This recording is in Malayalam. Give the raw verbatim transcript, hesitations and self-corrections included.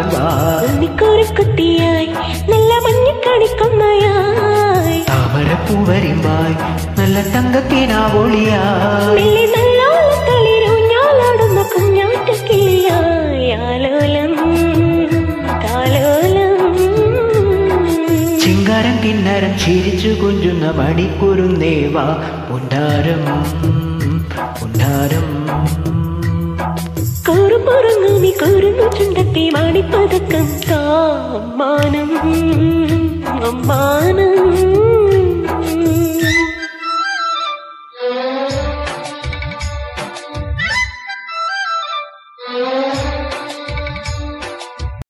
കാണാൻ വാ. കുട്ടിയായി നല്ല മഞ്ഞക്കണിക്കൊന്നയായി താമരപ്പൂവരിമ്പായി നല്ല തങ്കക്കിനാവൊളിയായി തളിരൂഞ്ഞാലാടുന്ന കുഞ്ഞാറ്റക്കിളിയായി ആലോലം താലോലം. ചിങ്കാരം കിന്നരം ചിരിച്ചു കുഞ്ചുന്ന മണിക്കുരുന്നേവാ പുണ്ടാരം പുണ്ടാരം. കൂറുപുറങ്ങുമി കൂറുന്നു ചുണ്ടത്തി മാണിപ്പതക്കം താമാനം